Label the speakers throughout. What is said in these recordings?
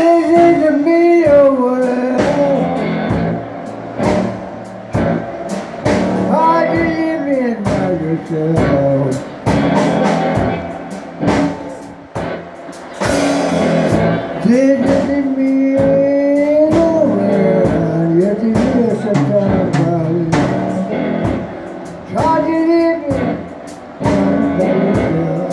Speaker 1: in the middle world. Hard to live in by yourself. This is the middle world. Yes, it is sometimes, darling. Hard to live in by yourself.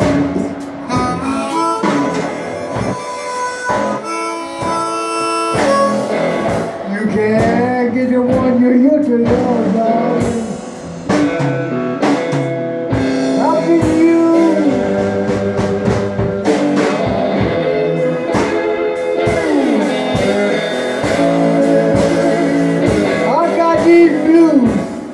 Speaker 1: You can't get the one you used to love, darling. How can you? I got these blues.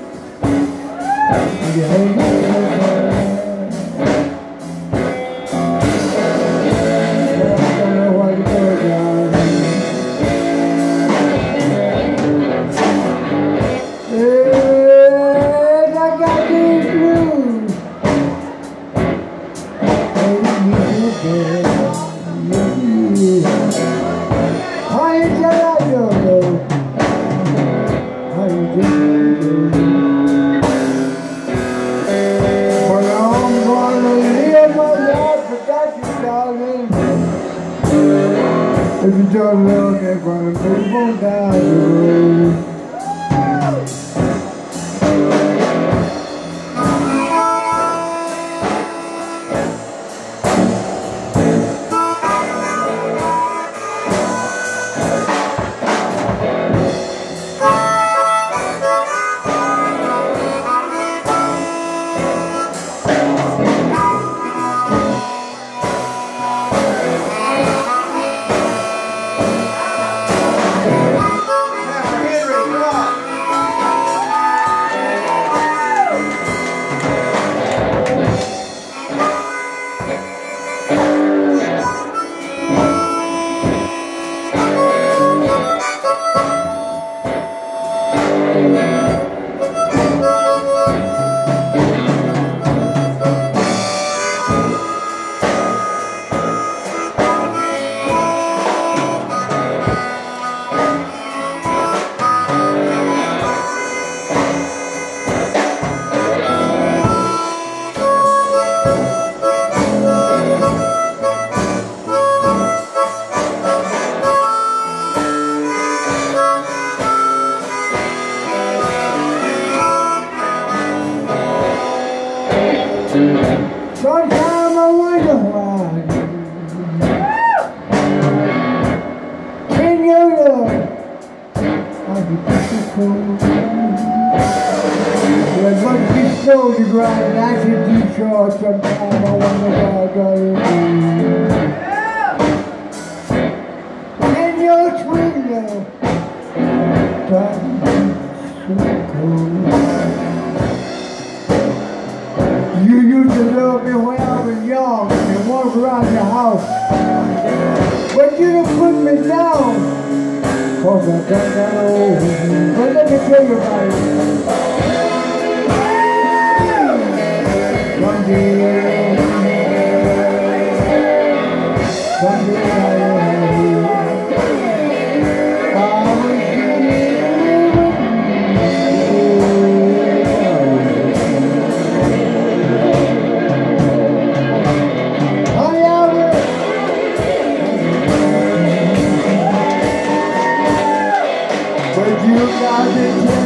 Speaker 1: If you don't love me, I'm gonna move on down the road. Sometimes I wonder why in your love I be so cold. There must be snow to grind and I can do short. Sometimes I wonder why I got it. In your sweet love time so cold. You used to love me when I was young and walk around your house. But you done put me down, 'cause I got that old. But let me tell you about it. Someday you got it.